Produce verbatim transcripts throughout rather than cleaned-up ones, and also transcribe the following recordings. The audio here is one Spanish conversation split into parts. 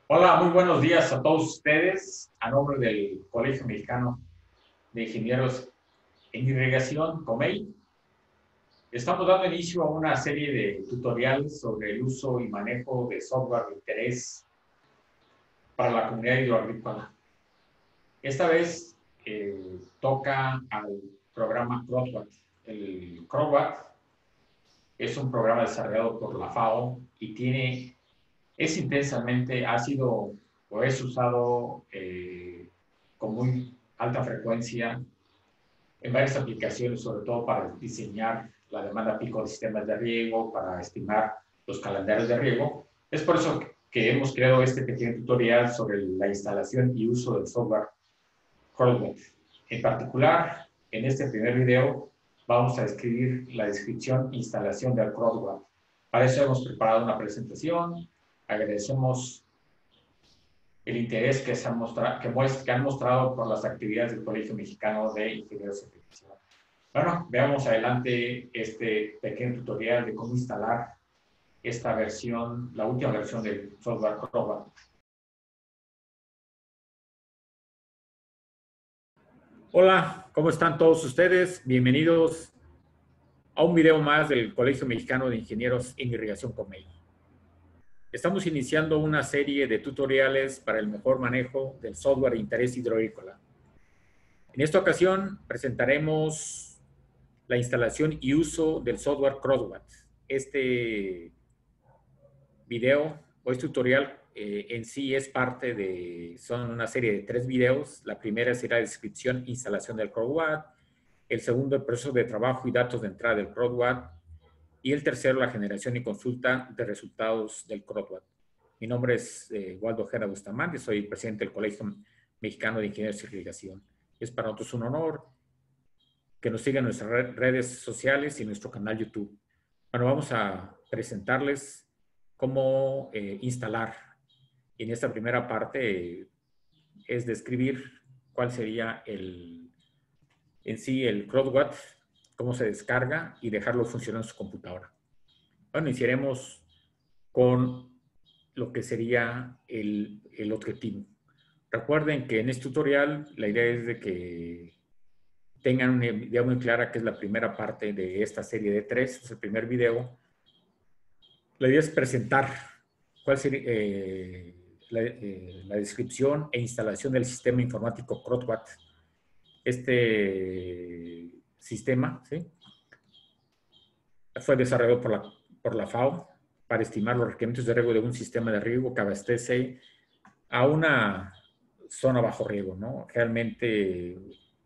Hola, muy buenos días a todos ustedes. A nombre del Colegio Mexicano de Ingenieros en Irrigación, COMEI, estamos dando inicio a una serie de tutoriales sobre el uso y manejo de software de interés para la comunidad hidroagrícola. Esta vez eh, toca al programa CROSWAT. El CROSWAT es un programa desarrollado por la FAO y tiene, es intensamente, ha sido o es usado eh, con muy alta frecuencia en varias aplicaciones, sobre todo para diseñar la demanda pico de sistemas de riego, para estimar los calendarios de riego. Es por eso que hemos creado este pequeño tutorial sobre la instalación y uso del software CROSWAT. En particular, en este primer video vamos a describir la descripción e instalación del CROSWAT. Para eso hemos preparado una presentación. Agradecemos el interés que, se han mostrado, que, muestra, que han mostrado por las actividades del Colegio Mexicano de Ingenieros de Irrigación. Bueno, veamos adelante este pequeño tutorial de cómo instalar esta versión, la última versión del software CROSWAT. Hola, ¿cómo están todos ustedes? Bienvenidos a un video más del Colegio Mexicano de Ingenieros en Irrigación COMEI. Estamos iniciando una serie de tutoriales para el mejor manejo del software de interés hidroagrícola. En esta ocasión presentaremos la instalación y uso del software CROSWAT. Este video o este tutorial eh, en sí es parte de, son una serie de tres videos. La primera será la descripción e instalación del CROSWAT, el segundo el proceso de trabajo y datos de entrada del CROSWAT y el tercero la generación y consulta de resultados del CROSWAT. Mi nombre es eh, Waldo Ojeda Bustamante, soy presidente del Colegio Mexicano de Ingenieros de Irrigación. Es para nosotros un honor que nos sigan en nuestras redes sociales y nuestro canal YouTube. Bueno, vamos a presentarles cómo eh, instalar. Y en esta primera parte eh, es describir cuál sería el, en sí el CROSWAT, cómo se descarga y dejarlo funcionar en su computadora. Bueno, iniciaremos con lo que sería el, el objetivo. Recuerden que en este tutorial la idea es de que tengan una idea muy clara que es la primera parte de esta serie de tres, es el primer video. La idea es presentar cuál sería eh, la, eh, la descripción e instalación del sistema informático CROSWAT. Este sistema, ¿sí?, fue desarrollado por la, por la FAO para estimar los requerimientos de riego de un sistema de riego que abastece a una zona bajo riego, ¿no? Realmente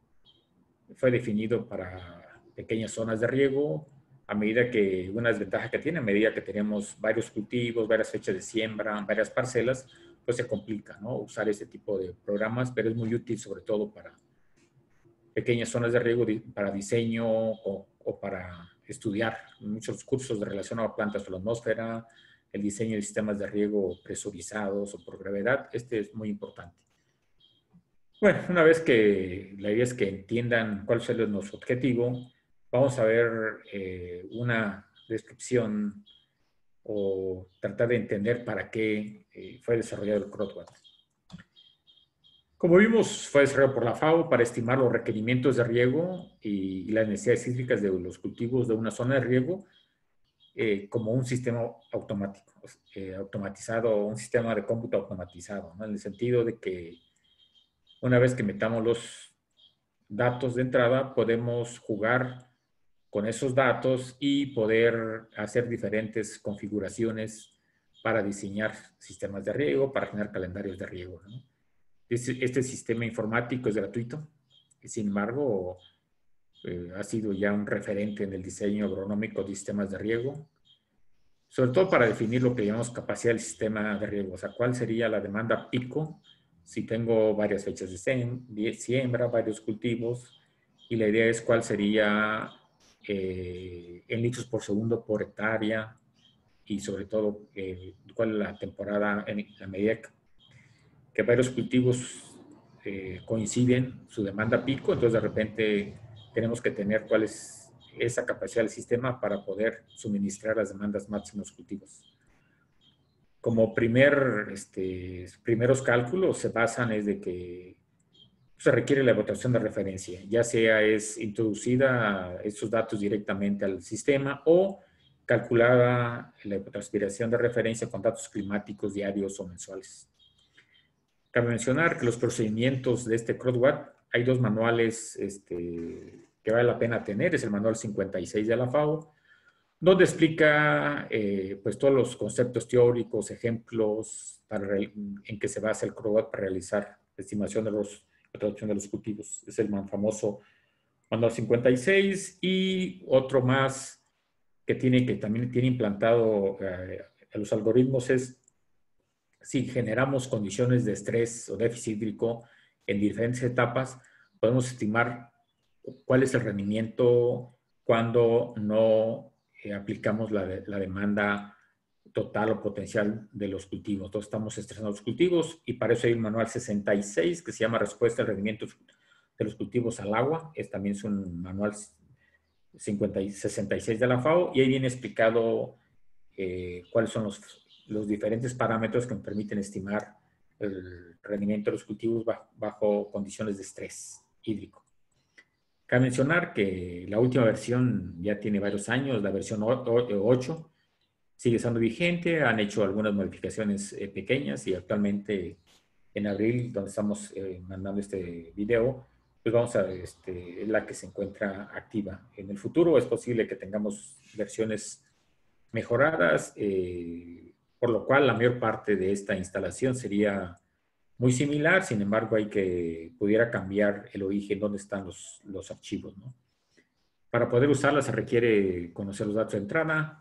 fue definido para pequeñas zonas de riego, a medida que una desventaja que tiene, a medida que tenemos varios cultivos, varias fechas de siembra, varias parcelas, pues se complica, ¿no?, usar ese tipo de programas, pero es muy útil sobre todo para pequeñas zonas de riego, para diseño o, o para estudiar muchos cursos de relación a plantas o la atmósfera, el diseño de sistemas de riego presurizados o por gravedad. Este es muy importante. Bueno, una vez que la idea es que entiendan cuál es nuestro objetivo, vamos a ver eh, una descripción o tratar de entender para qué eh, fue desarrollado el CROSWAT. Como vimos, fue desarrollado por la FAO para estimar los requerimientos de riego y las necesidades hídricas de los cultivos de una zona de riego eh, como un sistema automático, eh, automatizado, un sistema de cómputo automatizado, ¿no?, en el sentido de que una vez que metamos los datos de entrada, podemos jugar con esos datos y poder hacer diferentes configuraciones para diseñar sistemas de riego, para generar calendarios de riego, ¿no? Este, este sistema informático es gratuito, sin embargo, eh, ha sido ya un referente en el diseño agronómico de sistemas de riego, sobre todo para definir lo que llamamos capacidad del sistema de riego, o sea, cuál sería la demanda pico si tengo varias fechas de siembra, varios cultivos, y la idea es cuál sería eh, en litros por segundo por hectárea, y sobre todo eh, cuál es la temporada en la medida que, que varios cultivos eh, coinciden su demanda pico, entonces de repente tenemos que tener cuál es esa capacidad del sistema para poder suministrar las demandas máximas cultivos. como primer, este, primeros cálculos se basan es de que se requiere la evaluación de referencia, ya sea es introducida estos datos directamente al sistema o calculada la evapotranspiración de referencia con datos climáticos diarios o mensuales. Cabe mencionar que los procedimientos de este CRODWAT, hay dos manuales este, que vale la pena tener, es el manual cincuenta y seis de la FAO, donde explica eh, pues todos los conceptos teóricos, ejemplos para, en que se basa el CRODWAT para realizar la estimación de los, la traducción de los cultivos. Es el más famoso manual cincuenta y seis y otro más que tiene que también tiene implantado eh, a los algoritmos es si generamos condiciones de estrés o déficit hídrico en diferentes etapas, podemos estimar cuál es el rendimiento cuando no eh, aplicamos la, de, la demanda total o potencial de los cultivos. Entonces estamos estresando los cultivos y para eso hay un manual sesenta y seis que se llama Respuesta al rendimiento de los cultivos al agua. Es también es un manual cincuenta y sesenta y seis de la FAO y ahí viene explicado eh, cuáles son los, los diferentes parámetros que nos permiten estimar el rendimiento de los cultivos bajo, bajo condiciones de estrés hídrico. Cabe mencionar que la última versión ya tiene varios años, la versión ocho, sigue estando vigente, han hecho algunas modificaciones eh, pequeñas y actualmente en abril, donde estamos eh, mandando este video, pues vamos a, este, es la que se encuentra activa. En el futuro es posible que tengamos versiones mejoradas, eh, por lo cual la mayor parte de esta instalación sería muy similar, sin embargo hay que pudiera cambiar el origen, dónde están los, los archivos, ¿no? Para poder usarla se requiere conocer los datos de entrada,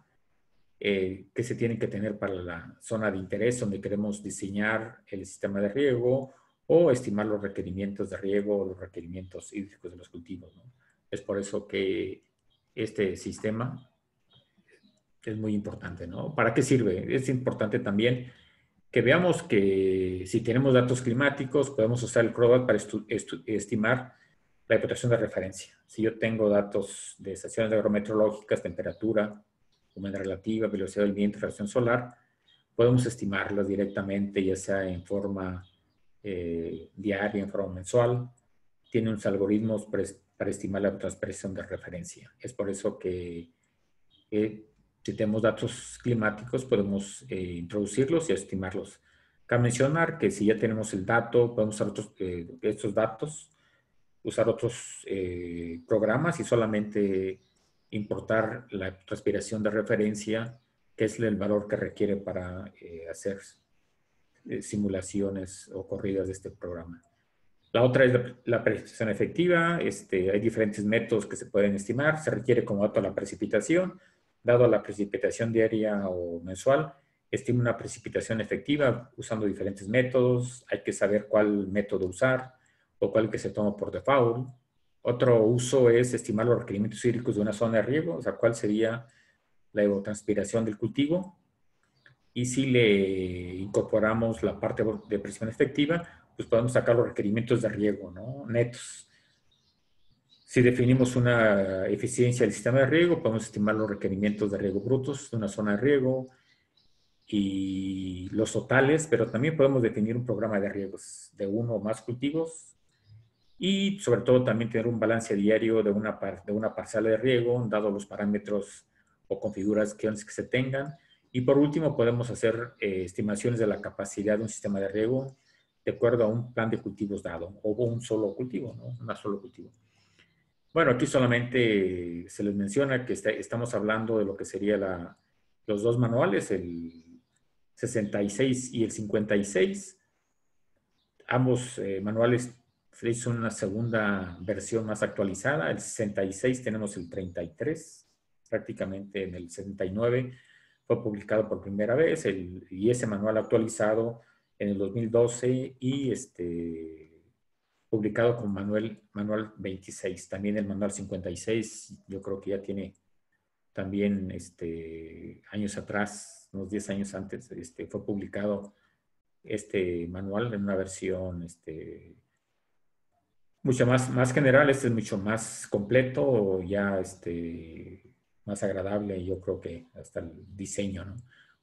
eh, que se tienen que tener para la zona de interés donde queremos diseñar el sistema de riego o estimar los requerimientos de riego o los requerimientos hídricos de los cultivos, ¿no? Es por eso que este sistema es muy importante, ¿no? ¿Para qué sirve? Es importante también que veamos que si tenemos datos climáticos, podemos usar el CRODWAT para estimar la explotación de referencia. Si yo tengo datos de estaciones agrometeorológicas, temperatura, humedad relativa, velocidad del viento, radiación solar, podemos estimarlas directamente, ya sea en forma eh, diaria, en forma mensual. Tiene unos algoritmos para, para estimar la transpresión de referencia. Es por eso que eh, si tenemos datos climáticos, podemos eh, introducirlos y estimarlos. Cabe mencionar que si ya tenemos el dato, podemos usar otros, eh, estos datos, usar otros eh, programas y solamente importar la transpiración de referencia, que es el valor que requiere para eh, hacer eh, simulaciones o corridas de este programa. La otra es la, la precipitación efectiva. Este, hay diferentes métodos que se pueden estimar. Se requiere como dato la precipitación. Dado la precipitación diaria o mensual, estima una precipitación efectiva usando diferentes métodos. Hay que saber cuál método usar o cuál que se toma por default. Otro uso es estimar los requerimientos hídricos de una zona de riego, o sea, cuál sería la evapotranspiración del cultivo. Y si le incorporamos la parte de precisión efectiva, pues podemos sacar los requerimientos de riego, ¿no? Netos. Si definimos una eficiencia del sistema de riego, podemos estimar los requerimientos de riego brutos de una zona de riego y los totales, pero también podemos definir un programa de riegos de uno o más cultivos y sobre todo también tener un balance diario de una, par, de una parcela de riego, dado los parámetros o configuraciones que se tengan. Y por último, podemos hacer eh, estimaciones de la capacidad de un sistema de riego de acuerdo a un plan de cultivos dado, o un solo cultivo, ¿no? Un solo cultivo. Bueno, aquí solamente se les menciona que está, estamos hablando de lo que sería la, los dos manuales, el sesenta y seis y el cincuenta y seis. Ambos eh, manuales se hizo una segunda versión más actualizada. El sesenta y seis tenemos el treinta y tres, prácticamente en el setenta y nueve fue publicado por primera vez el, y ese manual actualizado en el dos mil doce y este, publicado con manual, manual veintiséis. También el manual cincuenta y seis, yo creo que ya tiene también este, años atrás, unos diez años antes, este, fue publicado este manual en una versión este, mucho más, más general. Este es mucho más completo, ya este, más agradable, yo creo que hasta el diseño, ¿no?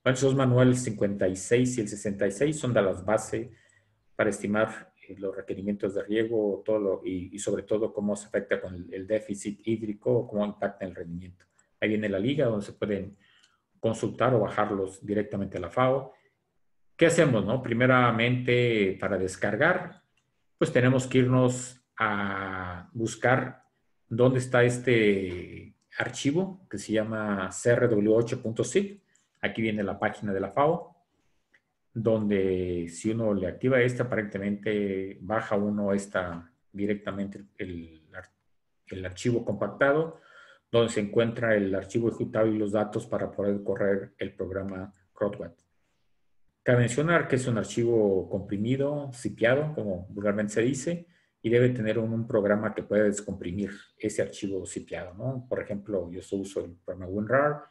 Bueno, esos manuales cincuenta y seis y el sesenta y seis son de las bases para estimar eh, los requerimientos de riego todo lo, y, y sobre todo cómo se afecta con el, el déficit hídrico, cómo impacta el rendimiento. Ahí viene la liga donde se pueden consultar o bajarlos directamente a la FAO. ¿Qué hacemos, no? Primeramente, para descargar, pues tenemos que irnos a buscar dónde está este archivo que se llama C R W ocho punto S I G. Aquí viene la página de la FAO, donde si uno le activa este, aparentemente baja uno esta directamente el, el archivo compactado, donde se encuentra el archivo ejecutable y los datos para poder correr el programa CROTWAT. Cabe mencionar que es un archivo comprimido, zipeado, como vulgarmente se dice, y debe tener un, un programa que pueda descomprimir ese archivo zipeado, ¿no? Por ejemplo, yo uso el programa WinRAR.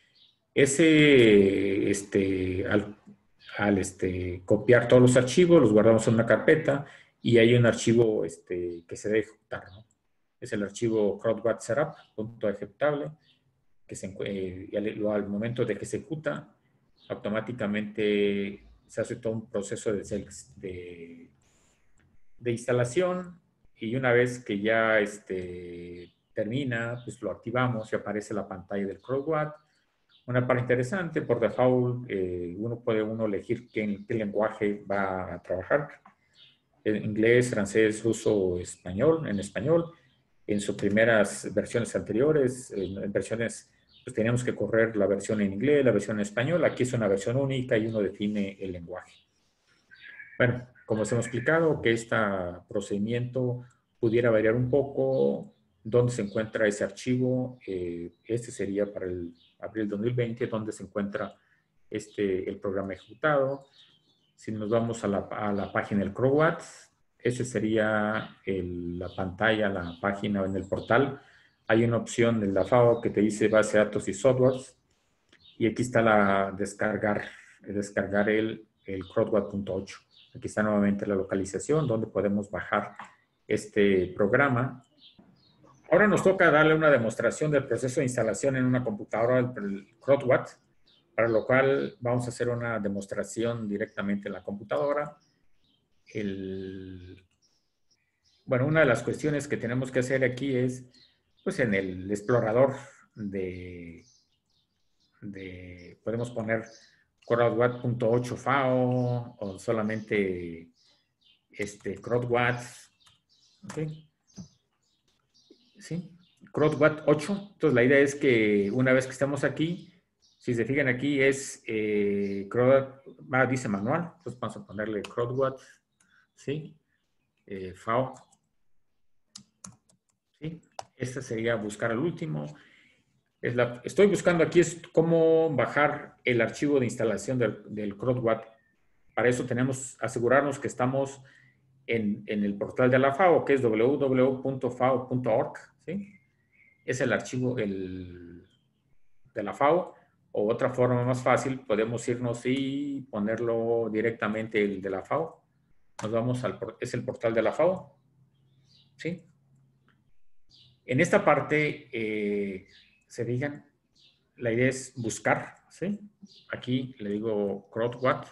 Ese, este, al, al este, copiar todos los archivos, los guardamos en una carpeta y hay un archivo este, que se debe ejecutar, ¿no? Es el archivo CROTWAT setup, punto ejecutable, que se, eh, y al, al momento de que se ejecuta, automáticamente se hace todo un proceso de, de, de instalación y una vez que ya este, termina, pues lo activamos y aparece la pantalla del CROTWAT. Una parte interesante, por default, eh, uno puede uno elegir qué, qué lenguaje va a trabajar. En inglés, francés, ruso o español, en español. En sus primeras versiones anteriores, en, en versiones, pues teníamos que correr la versión en inglés, la versión en español. Aquí es una versión única y uno define el lenguaje. Bueno, como os hemos explicado, que este procedimiento pudiera variar un poco dónde se encuentra ese archivo. Eh, este sería para el abril dos mil veinte, donde se encuentra este, el programa ejecutado. Si nos vamos a la, a la página del CROTWAT, ese sería el, la pantalla, la página en el portal. Hay una opción en la FAO que te dice base de datos y softwares. Y aquí está la descargar, descargar el, el CROTWAT punto ocho. Aquí está nuevamente la localización donde podemos bajar este programa. Ahora nos toca darle una demostración del proceso de instalación en una computadora del CROTWAT, para lo cual vamos a hacer una demostración directamente en la computadora. El, bueno, una de las cuestiones que tenemos que hacer aquí es, pues en el explorador de, de podemos poner CROTWAT punto ocho FAO o solamente este, CROTWAT, ¿okay? ¿Sí? CROTWAT ocho. Entonces la idea es que una vez que estamos aquí, si se fijan aquí es eh, CROTWAT, ah, dice manual, entonces vamos a ponerle CROTWAT, ¿sí? Eh, FAO, ¿sí? Esta sería buscar al último. Es la, estoy buscando aquí es cómo bajar el archivo de instalación del, del CROTWAT. Para eso tenemos asegurarnos que estamos en, en el portal de la FAO, que es w w w punto fao punto org, ¿sí? Es el archivo el, de la FAO. O otra forma más fácil, podemos irnos y ponerlo directamente el de la FAO. Nos vamos al, es el portal de la FAO, ¿sí? En esta parte, eh, se digan, la idea es buscar, ¿sí? Aquí le digo CROTWAT.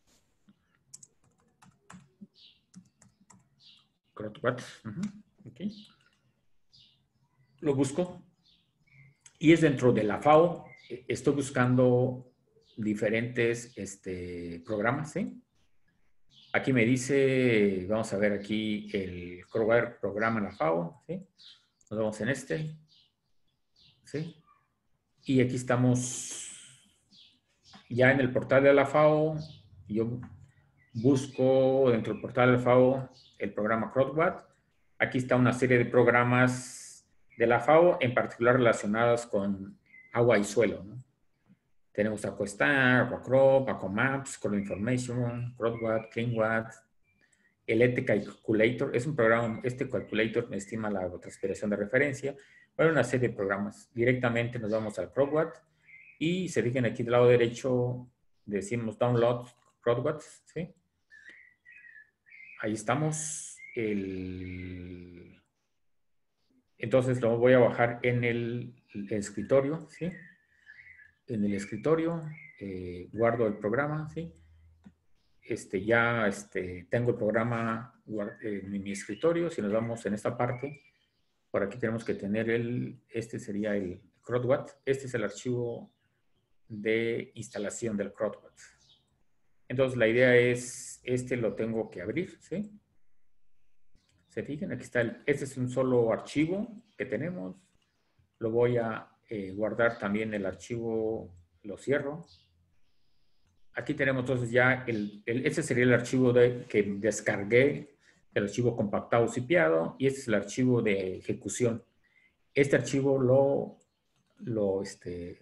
CROTWAT. Uh-huh. Okay. Lo busco. Y es dentro de la FAO. Estoy buscando diferentes este, programas, ¿sí? Aquí me dice, vamos a ver aquí el CROTWAT programa en la FAO, ¿sí? Nos vamos en este, ¿sí? Y aquí estamos ya en el portal de la FAO. Yo busco dentro del portal de la FAO el programa CROTWAT. Aquí está una serie de programas de la FAO, en particular relacionados con agua y suelo, ¿no? Tenemos Aquastar, Aquacrop, Aquamaps, Color Information, CROTWAT, CleanWatt, el E T Calculator. Es un programa, este calculator me estima la transpiración de referencia. Bueno, una serie de programas. Directamente nos vamos al CROTWAT y se fijan aquí del lado derecho, decimos Download CROTWAT, ¿sí? Ahí estamos. El... Entonces lo voy a bajar en el, el escritorio, ¿sí? en el escritorio, eh, guardo el programa, ¿sí? Este, ya este, tengo el programa en mi escritorio. Si nos vamos en esta parte, por aquí tenemos que tener el, este sería el CrowdWatt. Este es el archivo de instalación del CrowdWatt. Entonces la idea es, este lo tengo que abrir, ¿sí? Se fijan, aquí está, el, este es un solo archivo que tenemos. Lo voy a eh, guardar también el archivo, lo cierro. Aquí tenemos entonces ya, el, el, ese sería el archivo de, que descargué, el archivo compactado zipeado, y este es el archivo de ejecución. Este archivo lo, lo este,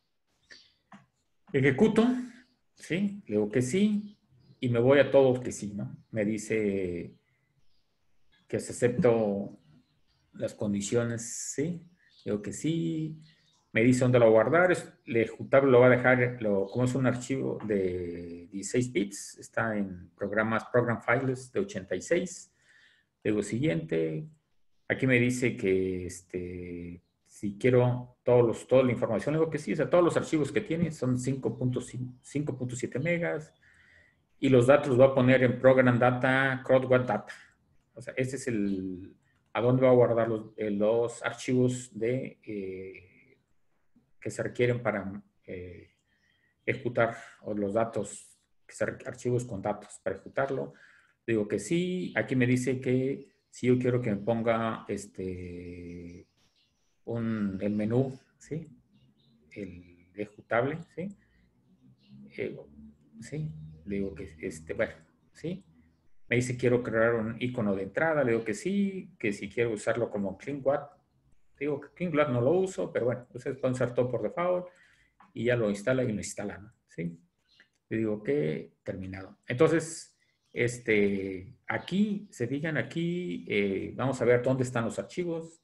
ejecuto, ¿sí? Le digo que sí, y me voy a todos que sí, ¿no? Me dice que se acepto las condiciones, ¿sí? Le digo que sí. Me dice dónde lo va a guardar. El ejecutable lo va a dejar, lo, como es un archivo de dieciséis bits, está en programas, program files de ochenta y seis. Le digo siguiente. Aquí me dice que este, si quiero todos los, toda la información, le digo que sí. O sea, todos los archivos que tiene son cinco punto siete megas. Y los datos los voy a poner en Program Data, CrowdWatt Data. O sea, este es el, a dónde va a guardar los, los archivos de... Eh, que se requieren para eh, ejecutar, o los datos, que se, archivos con datos para ejecutarlo. Digo que sí. Aquí me dice que si yo quiero que me ponga este, un, el menú, ¿sí? El ejecutable, ¿sí? Eh, ¿sí? Digo que, este, bueno, ¿sí? Me dice quiero crear un icono de entrada. Le digo que sí, que si quiero usarlo como CleanWatt. Digo que CleanWatt no lo uso, pero bueno, ustedes pueden usar todo por default. Y ya lo instala y lo instala, ¿no? ¿Sí? Le digo que terminado. Entonces, este, aquí, se fijan aquí, eh, vamos a ver dónde están los archivos.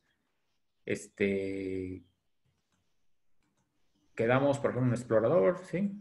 Este, quedamos, por ejemplo, en un explorador, ¿sí?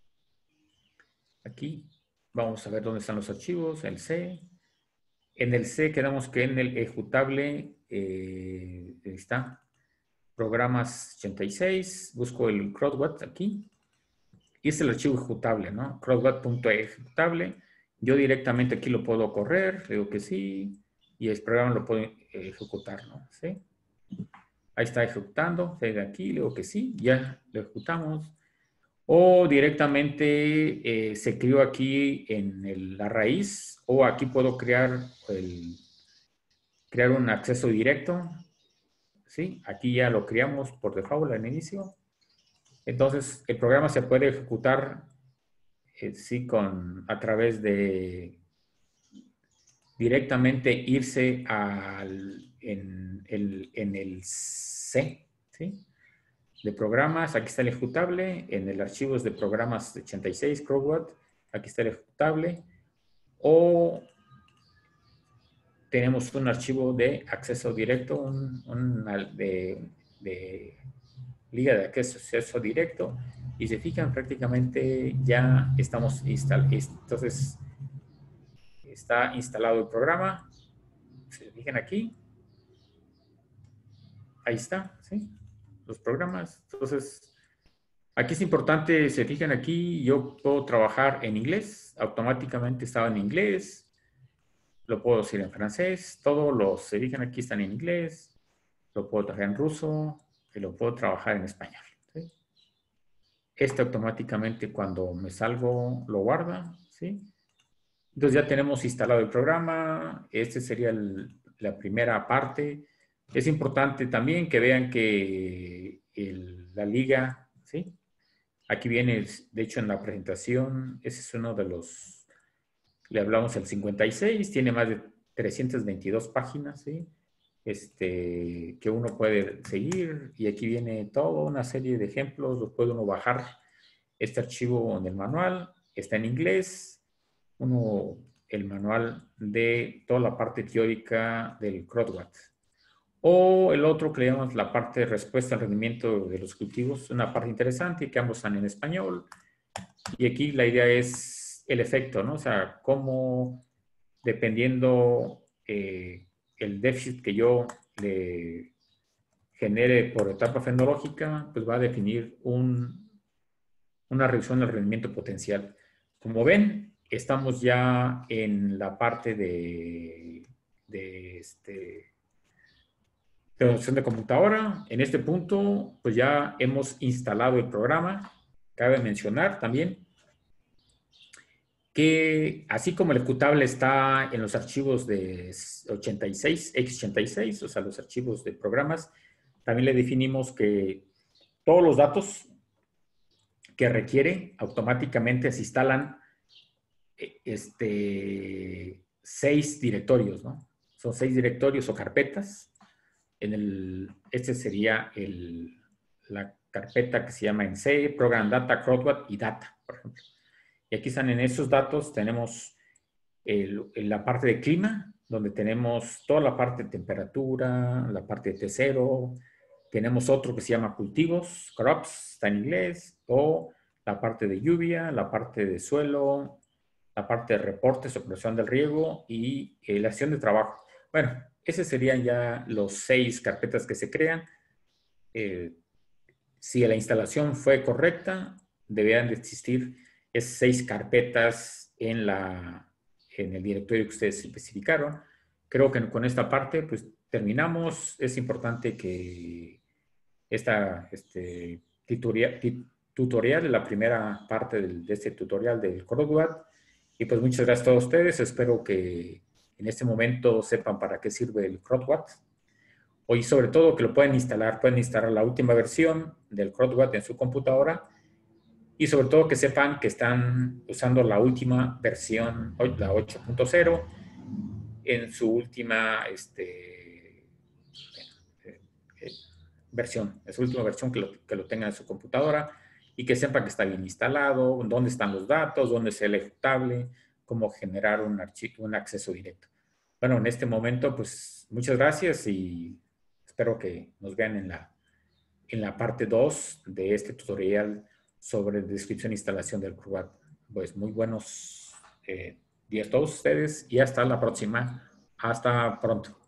Aquí, vamos a ver dónde están los archivos, el C. En el C quedamos que en el ejecutable, eh, está, programas ochenta y seis, busco el CrowdWatt aquí. Y es el archivo ejecutable, ¿no? CrowdWatt.ejecutable. Yo directamente aquí lo puedo correr, le digo que sí, y el programa lo puedo ejecutar, ¿no? ¿Sí? Ahí está ejecutando, de aquí, le digo que sí, ya lo ejecutamos. O directamente eh, se creó aquí en el, la raíz, o aquí puedo crear, el, crear un acceso directo, ¿sí? Aquí ya lo creamos por default al inicio. Entonces, el programa se puede ejecutar Eh, sí, con, a través de directamente irse al, en, el, en el C, ¿sí? De programas, aquí está el ejecutable, en el archivos de programas ochenta y seis, CrowdWatt, aquí está el ejecutable, o tenemos un archivo de acceso directo, un, un de, de liga de acceso directo, y se fijan prácticamente ya estamos instalados. Entonces, está instalado el programa. Se fijan aquí. Ahí está, ¿sí? Los programas. Entonces, aquí es importante, se fijan aquí, yo puedo trabajar en inglés. Automáticamente estaba en inglés. Lo puedo decir en francés. Todos los, se fijan aquí, están en inglés. Lo puedo trabajar en ruso. Y lo puedo trabajar en español. ¿Sí? Este automáticamente cuando me salgo lo guarda, ¿sí? Entonces ya tenemos instalado el programa. Este sería el, la primera parte. Es importante también que vean que el, la liga, ¿sí? Aquí viene, de hecho, en la presentación, ese es uno de los, le hablamos el cincuenta y seis, tiene más de trescientas veintidós páginas, ¿sí? Este, que uno puede seguir, y aquí viene toda una serie de ejemplos, lo puede uno bajar. Este archivo en el manual está en inglés. Uno, el manual de toda la parte teórica del CrowdWatt. O el otro que le llamamos la parte de respuesta al rendimiento de los cultivos, una parte interesante que ambos están en español. Y aquí la idea es el efecto, ¿no? O sea, cómo dependiendo eh, el déficit que yo le genere por etapa fenológica, pues va a definir un, una reducción del rendimiento potencial. Como ven, estamos ya en la parte de, de, este, de adopción de computadora. En este punto, pues ya hemos instalado el programa. Cabe mencionar también que así como el ejecutable está en los archivos de ochenta y seis, equis ochenta y seis, o sea, los archivos de programas, también le definimos que todos los datos que requiere automáticamente se instalan este, seis directorios, ¿no? Son seis directorios o carpetas. En el, este sería el, la carpeta que se llama en C, Program Data, CrowdWatt y Data, por ejemplo. Y aquí están en esos datos, tenemos el, la parte de clima, donde tenemos toda la parte de temperatura, la parte de T cero, tenemos otro que se llama cultivos, crops, está en inglés, o la parte de lluvia, la parte de suelo, la parte de reportes, operación del riego y eh, la acción de trabajo. Bueno, esos serían ya los seis carpetas que se crean. Eh, si la instalación fue correcta, deberían de existir esas seis carpetas en, la, en el directorio que ustedes especificaron. Creo que con esta parte, pues terminamos. Es importante que esta este, tutorial, tutorial, la primera parte del, de este tutorial del CrowdWatt. Y pues muchas gracias a todos ustedes. Espero que en este momento sepan para qué sirve el CrowdWatt. Y sobre todo que lo pueden instalar, pueden instalar la última versión del CrowdWatt en su computadora y sobre todo que sepan que están usando la última versión, la ocho punto cero, en su última este, eh, eh, versión, en su última versión que lo, que lo tengan en su computadora y que sepan que está bien instalado, dónde están los datos, dónde es el ejecutable, cómo generar un, archivo, un acceso directo. Bueno, en este momento, pues muchas gracias y espero que nos vean en la, en la parte dos de este tutorial sobre descripción e instalación del CrowdWatt. Pues muy buenos eh, días a todos ustedes y hasta la próxima. Hasta pronto.